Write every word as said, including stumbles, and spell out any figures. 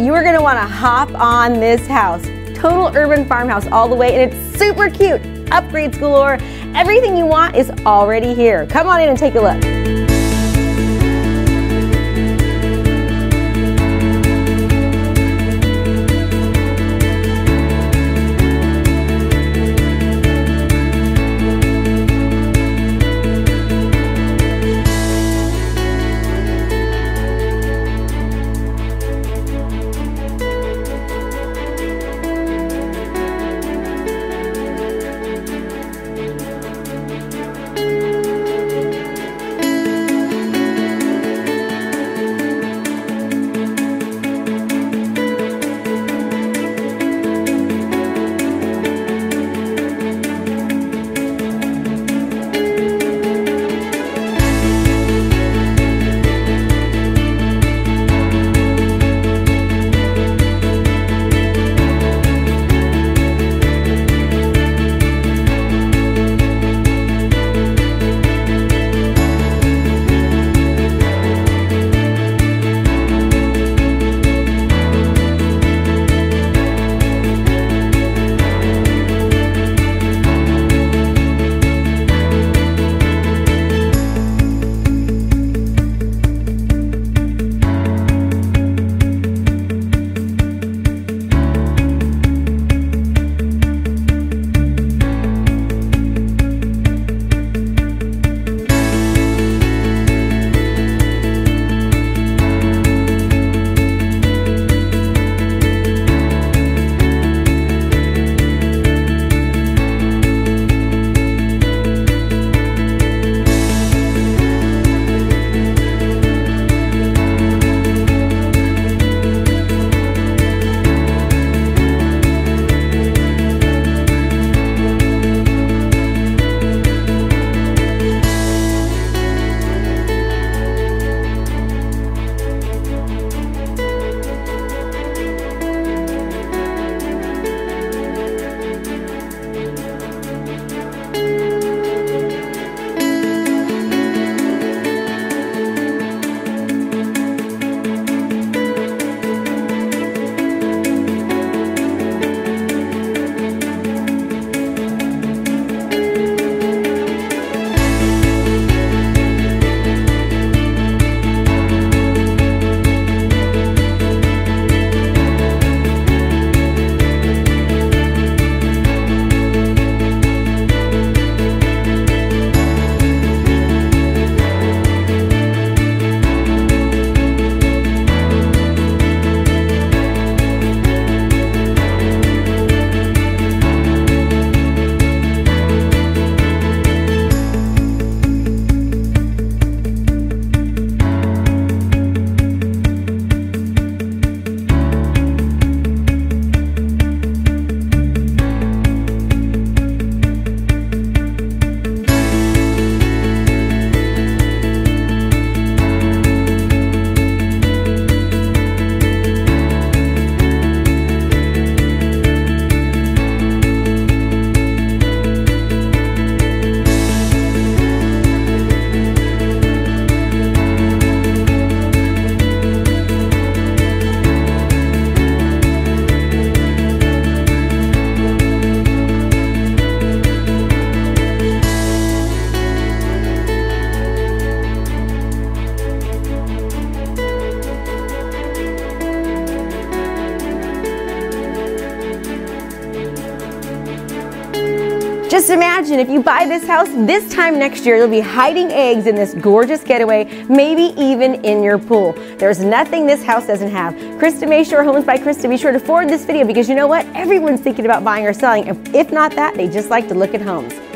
you are gonna wanna hop on this house. Total urban farmhouse all the way, and it's super cute. Upgrades galore. Everything you want is already here. Come on in and take a look. Just imagine if you buy this house this time next year, you'll be hiding eggs in this gorgeous getaway, maybe even in your pool. There's nothing this house doesn't have. Krista Mashore, Homes by Krista, be sure to forward this video because you know what? Everyone's thinking about buying or selling. If not that, they just like to look at homes.